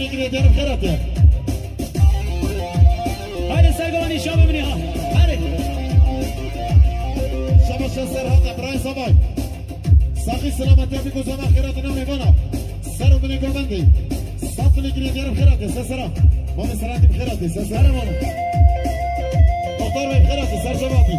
میگیره جناب خیراته هاي سرگوانی شما ببینی ها هره شما سرحد ابراهیم سبای ساقی سلامتی بی گزام خیرات نمیبانا سر بنی گوبندی سات میگیره جناب خیراته سسرا ما مسراتیم خیراته سسرا مانا دکتر بی خیراته سر جوابی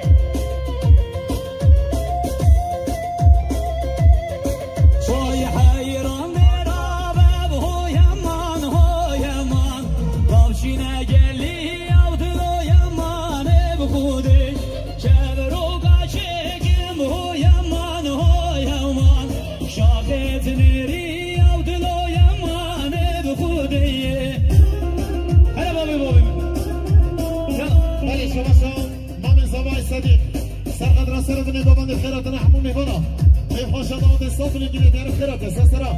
سر بني بابان خيراتنا حمومي بنا كيف خوش داود الصوت اللي جينا تعرف خيرات سسرا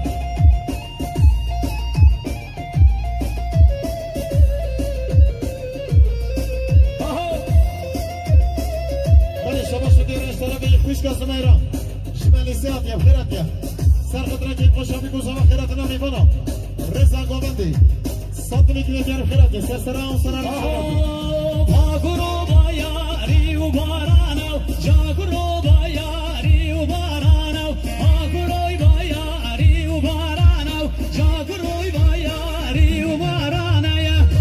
بلي شباب شدير اشترى بي خوش كاسميرا شمال سيات يا خيرات يا سر خطرة كيف خوش ابي كوزا خيراتنا مي بنا رزا غوبندي الصوت اللي جينا تعرف خيرات سسرا وسرا غروبا يا ريو بارانو جاغرو بایاری و بارانو آگروی بایاری و بارانو جاغروی بایاری و بارانو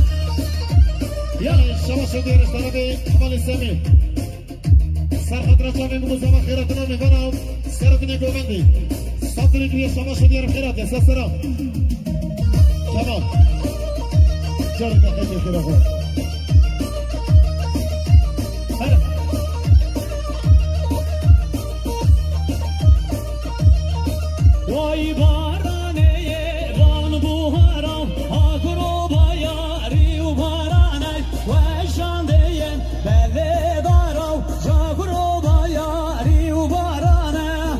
یا شما شدیر اشترابی حمال سمی سر خطرة شامی مگوزم خیراتنا میبانم سر کنی گوبندی ساتلی که شما شدیر خیرات یا سسرا شما جاری که خیلی خیرات وای بارانه بان بوهرام آگرو بایاری و بارانه و شانده بله دارو جاگرو بایاری و بارانه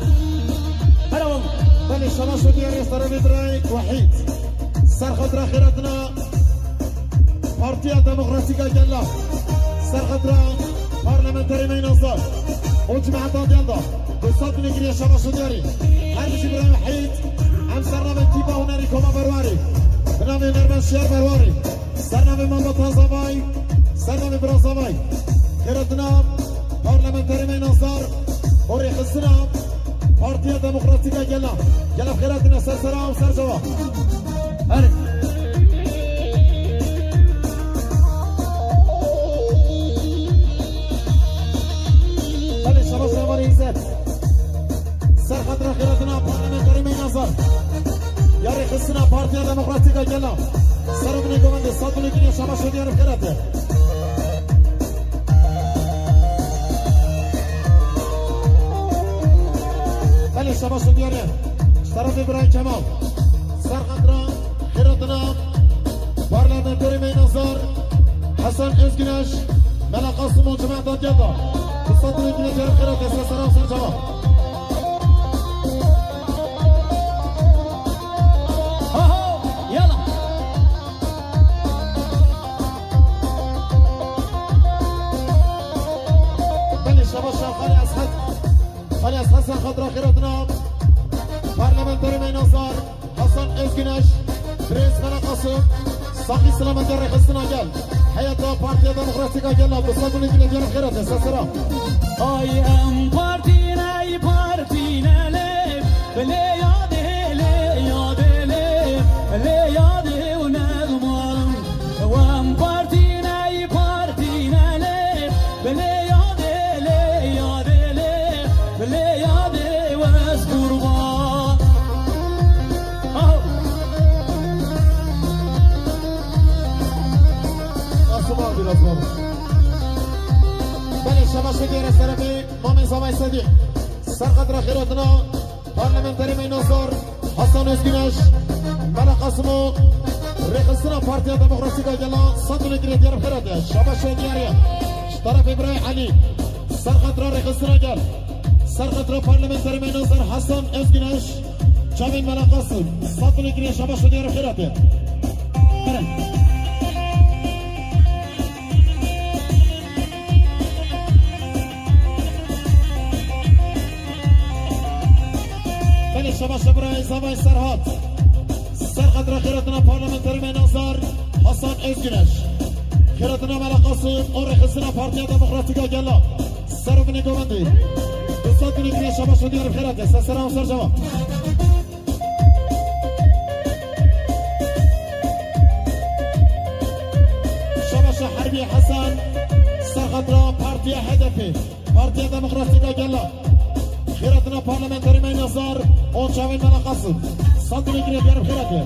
بله شما شدیر استرابی برای وحید سر خطرة خیراتنا پارتیا دموکراتیکا جلا سر خطرة پارلمنتری مینازدار اجماعات جلدا بسات نگیری شما شدیاری هر بشی برای وحید هم سرنام تیبا هنری کما برواری بنام نرمن شیر برواری سرنام مالا تازابای سرنام برازابای خیراتنا پارلمنتری مینازدار اوری خسنا پارتیا دموکراتیکا جلا خیراتنا سر سرام سر جواب هره شما سرمان ایزد سر خطر خیراتنا پارلمنتری مینازار یاری خسنا پارتیا دموکراتیکا جلا سر بنی گومنده سات بنی کنی شما شدیار خیراته بله شما شدیاره طرف ابراهیم کمال سر خطر خیراتنا پارلمنتری مینازار حسن ازگنش ملا قاسم و جماعت جلا صدر يجي جرب خيرات يا سلام سر جواب يلا بلي شباب خالي اسحد سر خطرة خيراتنا پارلمنتری مینازار حسن ازگنش برنس ملا قاسم ساقي سلامت جرى خسنا جل حياة پارتیا دموکراتیکا جلا بصدر يجي جرب خيرات يا سلام ay am partine le yade unadman am partine le yade was qurban asma biraz baba بله شما شدیر سربی مامن زمای صدیق سر قدر خیراتنا پارلمنتری مینازار حسن ازگینش بله قاسمو ریخستنا پارتیا دموکراتیکا جلا صدر گیره دیار خیراته شما شدیاری طرف ابراهیم علی سر قدر ریخستنا جل سر قدر پارلمنتری مینازار حسن ازگینش جامین بله قاسم صدر گیره شما شدیار خیراته شما شبرای زمای سرحد سر قدر خیراتنا پارلمنت Hasan Özgüneş. Kıratına Melakası, Orikısına Partiya Demokratika Gella. Sarıbını Govandi. Dostat günü güneş şabaşı diyorum Kırat'e. Seslerim sarcama. Şabaşı Harbi Hasan. Sarkadra Partiya Hedefi. Partiya Demokratika Gella. Kıratına Parlamenteri Meynazar. On Çavin Melakası. Satını güneş diyorum Kırat'e.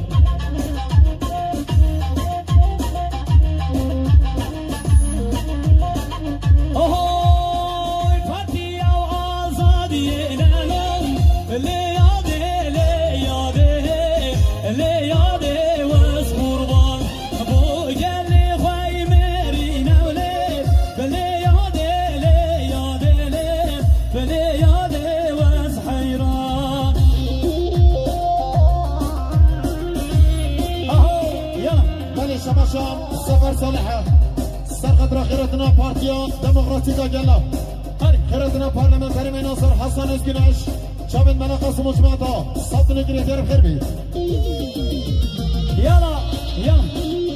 شام سفر صالحة سرقت خيرتنا بارتيا ديمقراطيكا جلا خيرتنا برلمانتري مناصر حسن اسكناش شامل ملقاس مجمعتا صدني جريدير خربي يلا يلا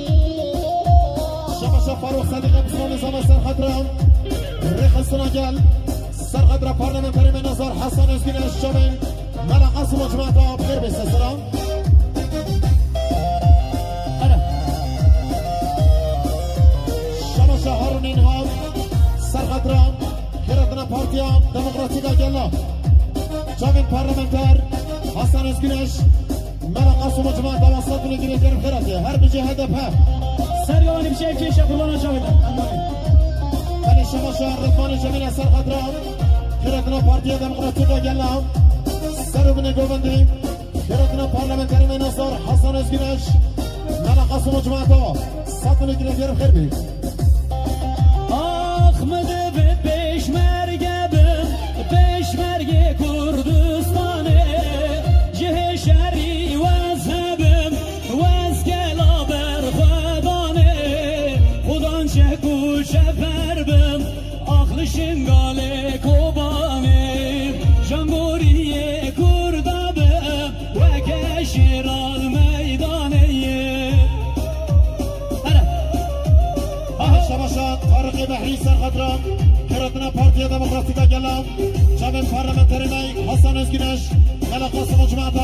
شباشا فاروق صديق بسم الله سرقت ريخسنا جل سرقت برلمانتري مناصر حسن اسكناش شامل ملقاس مجمعتا خربي السلام شهر نینهاد سرقدران خیرتنا پارتیا دموکراتیکا گلا جامین پارلمانتر حسن اسگنش ملقاس و مجمع دواسط نگیری درم خیرتی هر بجه هدف ها سرگوانی بشه که شکروانا شاویدن بلی شما شهر رفان جمین سرقدران خیرتنا پارتیا دموکراتیکا گلا سرو بنی گوبندی خیرتنا پارلمانتر مناصر حسن اسگنش ملقاس و مجمع دواسط نگیری درم خیرتی Ahmede ve peşmergebim, peşmerge Kurdistane, ceheşeri vezhebim, vezkelaber khadane, Khudan şeku şeferbim, ahlı şingale kobane, Jangoriye Kurdabim, ve keşiral meydaneye. شباشات طارق بحری سرخدران خیرتنا پارتیا دموکراتیکا گلا جامن پارلمانتری می حسن اسگنش ملقاس مجمعتا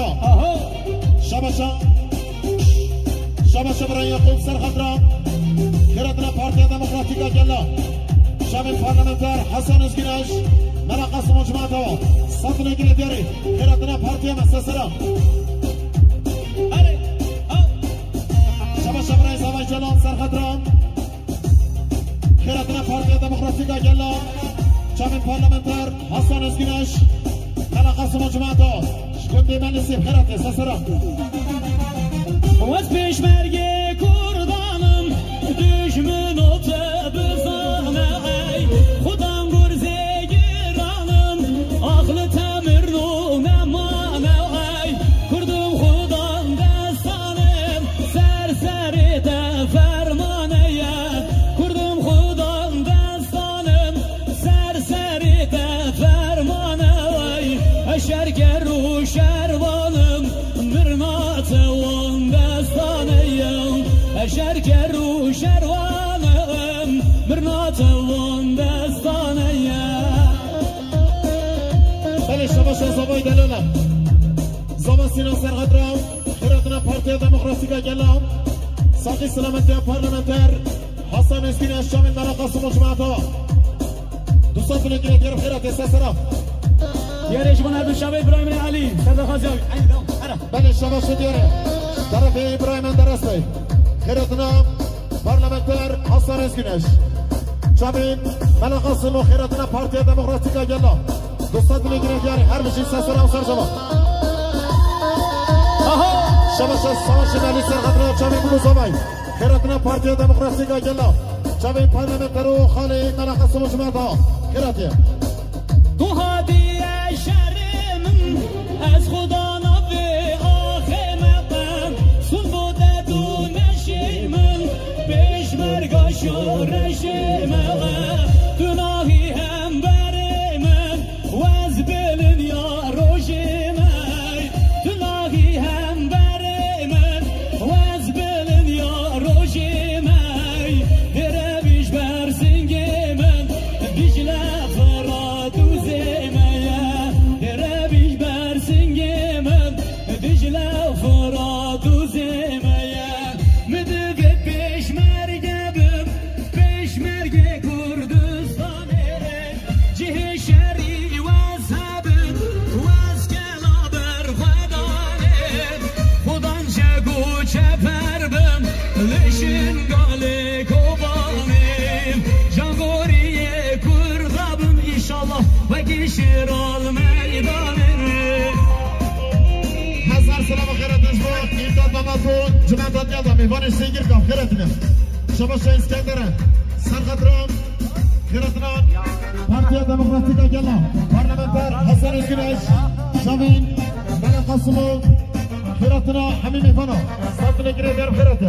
شباشا برای یعقوب سرخدران خیرتنا پارتیا دموکراتیکا گلا جامن پارلمانتر حسن اسگنش ملقاس مجمعتا صدن گلی دیاری خیرتنا پارتیا مسسرا شباشا برای زوای جلال سرخدران خیرتنا پارتیا دموکراتیکا گلا جامن پارلمانتر حسن اسگنش ملقاس مجمعتا شکندی من نسیب خیرتی سسرا Vaz peşmerge kurdanım, düşmün otu bizane ey, Khudan gurze giranım, aklı temir numemane ey, Kurdum Khudan destanım, serseri de fermaneye, Kurdum Khudan destanım, serseri de fermane ey, Eşer geru şervanım, mırnatı شركرو شروانم مرناتوان دستانيا بله شباشا زبای دلالم زبان سینان سرقدرام خیرتنا پارتیا دموکراتیکا گلام ساقی سلامتی پارلمانتر حسن اسگنش شامل ملقاس مجمعتا دوستان بلگیره گرم خیرت سسرام دیارش من هردو شبه ابراهیم علی سردخازی بله شباشا دیاره طرف ابراهیم درسته خیرتنا پارلمانتر حسن اسگنش جامین ملقاس و خیرتنا پارتیا دموکراتیکا گلا دوستان بلگیره گرم هر بشین سسرام سرجما شباشا سواش مالی سرقدرام جامین بلوزامای خیرتنا پارتیا دموکراتیکا گلا جامین پارلمانتر و خالی ملقاس و مجمعتا خیرتیه تو هدیه شرمم از خدا نبی آخمتم سن بوده دونشیمم پیشمرگا شورشیمم گناهی هم بریمم وز بلن یا روشیمم گناهی هم بریمم وز بلن یا روشیمم جماعت یادا میوان سیگیر کام خیرتنه شباش اسکندره سرخطران خیرتنا پارتیا دموکراتیکا گلا پارلمانتر حسن اسکنش شامین بلا قاسمو خیرتنا همین میفانا ساتن گیره در خیرته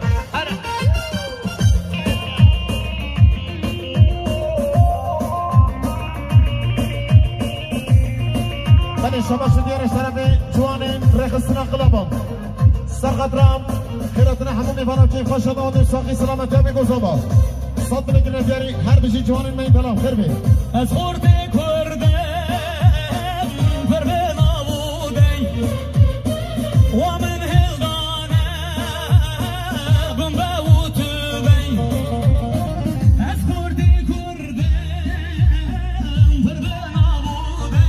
بله شباش دیارش طرف جوانین رخصنا قلبم سرقدرام خیرتنا همون میفانا که خوش داد ساقی سلامتی هم گذابا ساتن گیره دیاری هر بشی جوانین من پلام خیر بی از خورده کرده پر به نابوده و من هلدانه بم به وطبه از خورده کرده پر به نابوده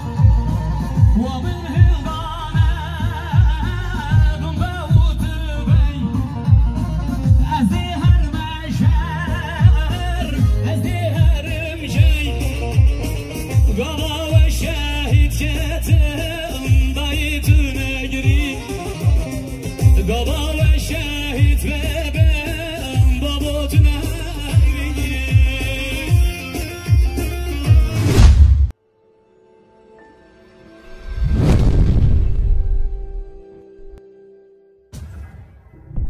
و من هلدانه بم به وطبه از هر مشهر از هر مجی قضا و شاهد شتم بايت نجري قضا